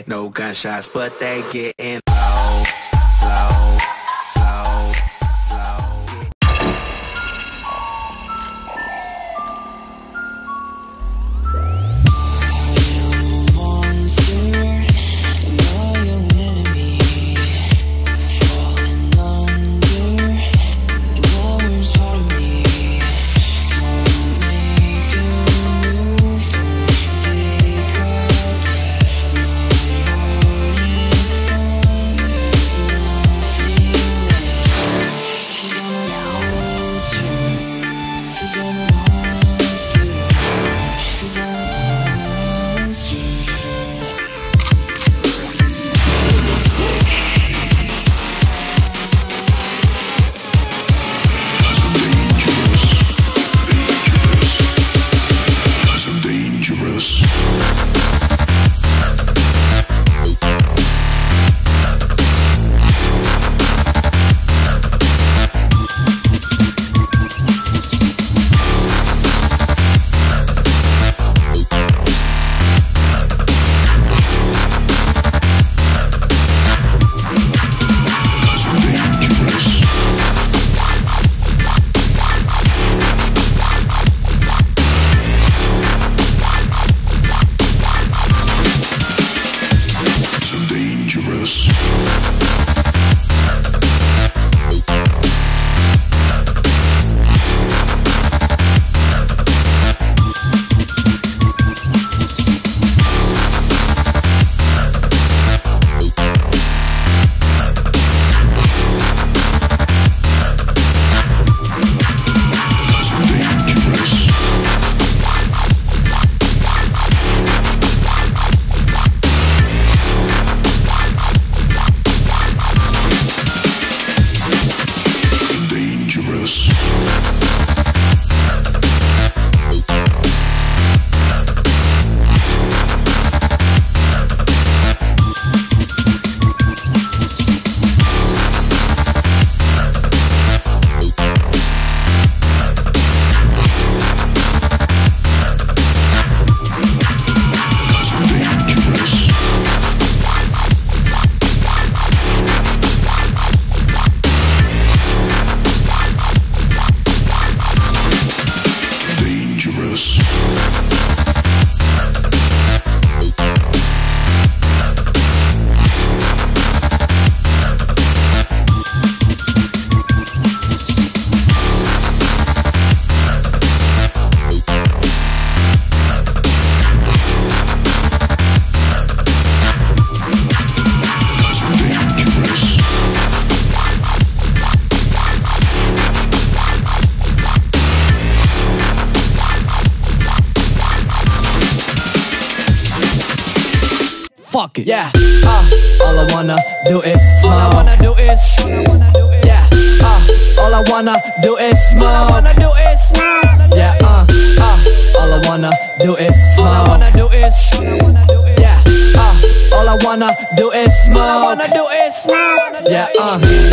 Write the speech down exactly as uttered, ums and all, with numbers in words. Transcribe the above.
like no gunshots, but they getting low, low, low, low. Fuck it, yeah. Uh, all I wanna do is smoke. All I wanna do is, yeah. Uh, all I wanna do is smoke. All I wanna do is smoke. Yeah. Uh, uh, all I wanna do is smoke. All I wanna do is, yeah. Uh, all I wanna do is smoke. All I wanna do is smoke. Yeah. Uh.